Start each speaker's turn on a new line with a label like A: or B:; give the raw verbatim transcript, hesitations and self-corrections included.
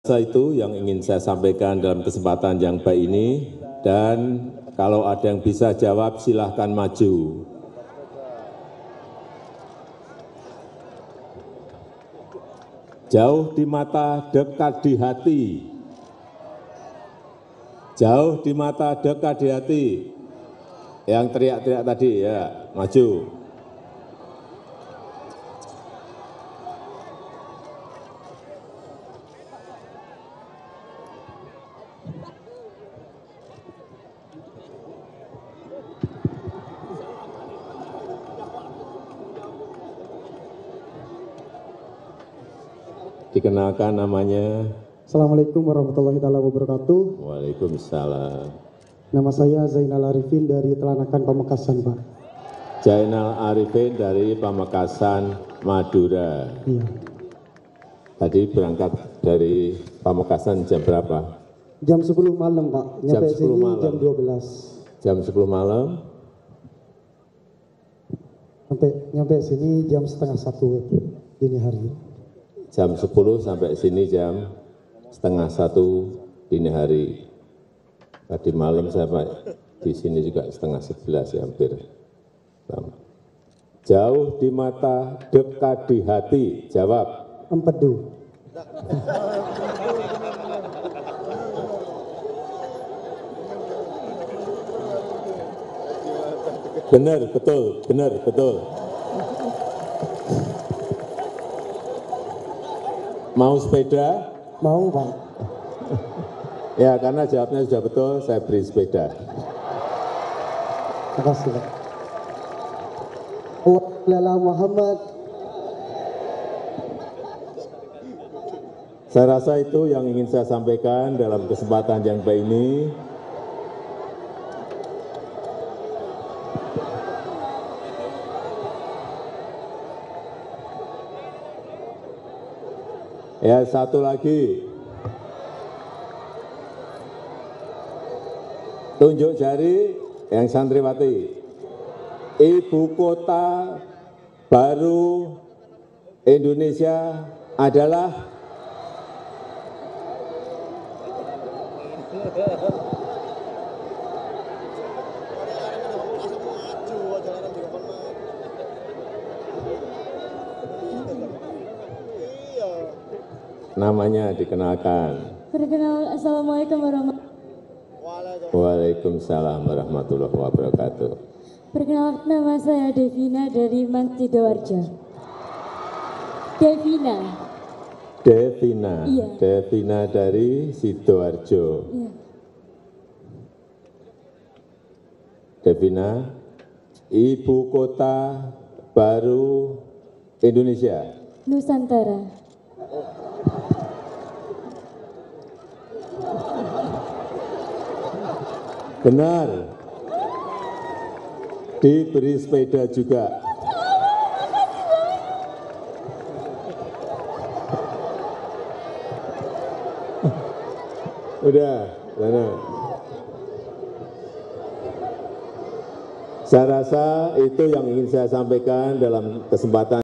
A: Itu yang ingin saya sampaikan dalam kesempatan yang baik ini, dan kalau ada yang bisa jawab silahkan maju. Jauh di mata, dekat di hati. Jauh di mata, dekat di hati. Yang teriak-teriak tadi ya, maju. Dikenalkan namanya.
B: Assalamualaikum warahmatullahi wabarakatuh.
A: Waalaikumsalam.
B: Nama saya Zainal Arifin dari Telanakan Pamekasan, Pak.
A: Zainal Arifin dari Pamekasan, Madura.
B: Iya.
A: Tadi berangkat dari Pamekasan jam berapa?
B: Jam sepuluh malam, Pak.
A: Jam
B: Nyampe
A: sepuluh
B: sini
A: malam.
B: jam dua belas.
A: Jam sepuluh malam.
B: Sampai nyampe sini jam setengah satu dini hari.
A: Jam sepuluh sampai sini jam setengah satu dini hari. Tadi malam saya Pak, di sini juga setengah sebelas ya, hampir sama. Jauh di mata, dekat di hati. Jawab.
B: Empedu.
A: Benar, betul, benar, betul. Mau sepeda?
B: Mau, Pak.
A: Ya, karena jawabnya sudah betul, saya beri sepeda.
B: Terima kasih, Pak. Waalaikumsalam Muhammad.
A: Saya rasa itu yang ingin saya sampaikan dalam kesempatan yang baik ini. Ya, satu lagi. Tunjuk jari yang santriwati. Ibu kota baru Indonesia adalah namanya dikenalkan.
C: Perkenal, Assalamualaikum warahmatullahi wabarakatuh.
A: Waalaikumsalam warahmatullahi wabarakatuh.
C: Perkenalkan, nama saya Devina dari Mas Sidoarjo. Devina.
A: Devina.
C: Iya.
A: Devina dari Sidoarjo.
C: Iya.
A: Devina, ibu kota baru Indonesia.
C: Nusantara.
A: Benar. Diberi sepeda juga. Udah, mana? Saya rasa itu yang ingin saya sampaikan dalam kesempatan